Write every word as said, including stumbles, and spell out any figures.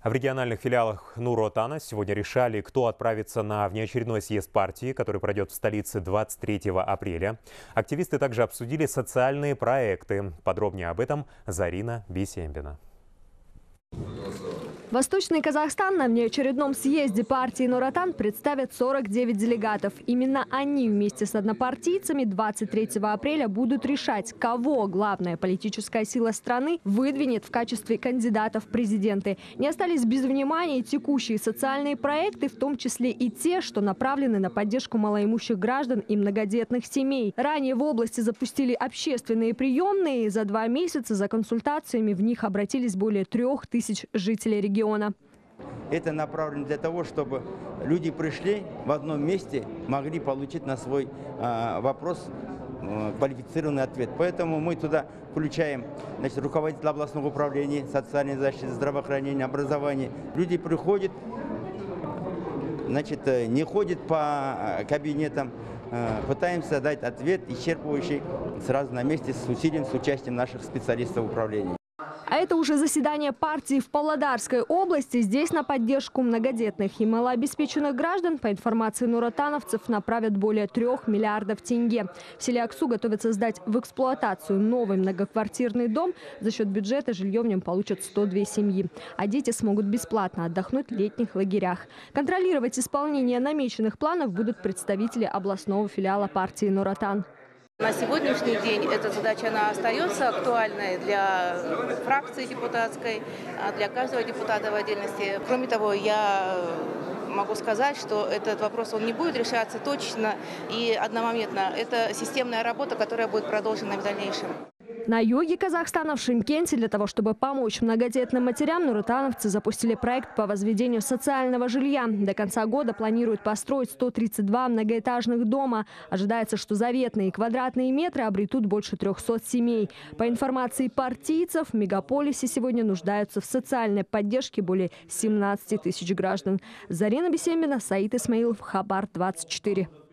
В региональных филиалах Нур-Отана сегодня решали, кто отправится на внеочередной съезд партии, который пройдет в столице двадцать третьего апреля. Активисты также обсудили социальные проекты. Подробнее об этом Зарина Бисембина. Восточный Казахстан на внеочередном съезде партии Нур-Отан представят сорок девять делегатов. Именно они вместе с однопартийцами двадцать третьего апреля будут решать, кого главная политическая сила страны выдвинет в качестве кандидатов в президенты. Не остались без внимания и текущие социальные проекты, в том числе и те, что направлены на поддержку малоимущих граждан и многодетных семей. Ранее в области запустили общественные приемные. За два месяца за консультациями в них обратились более трех тысяч жителей региона. Это направлено для того, чтобы люди пришли в одном месте, могли получить на свой э, вопрос э, квалифицированный ответ. Поэтому мы туда включаем, значит, руководителя областного управления, социальной защиты, здравоохранения, образования. Люди приходят, значит, не ходят по кабинетам, э, пытаемся дать ответ исчерпывающий сразу на месте с усилием, с участием наших специалистов управления. А это уже заседание партии в Павлодарской области. Здесь на поддержку многодетных и малообеспеченных граждан, по информации нур-отановцев, направят более трех миллиардов тенге. В селе Аксу готовятся сдать в эксплуатацию новый многоквартирный дом. За счет бюджета жилье в нем получат сто две семьи. А дети смогут бесплатно отдохнуть в летних лагерях. Контролировать исполнение намеченных планов будут представители областного филиала партии Нур-Отан. На сегодняшний день эта задача она остается актуальной для фракции депутатской, для каждого депутата в отдельности. Кроме того, я могу сказать, что этот вопрос он не будет решаться точно и одномоментно. Это системная работа, которая будет продолжена в дальнейшем. На юге Казахстана, в Шымкенте, для того, чтобы помочь многодетным матерям, нур-отановцы запустили проект по возведению социального жилья. До конца года планируют построить сто тридцать два многоэтажных дома. Ожидается, что заветные квадратные метры обретут больше трёхсот семей. По информации партийцев, в мегаполисе сегодня нуждаются в социальной поддержке более семнадцати тысяч граждан. Зарина Бисембина, Саид Исмаилов, Хабар двадцать четыре.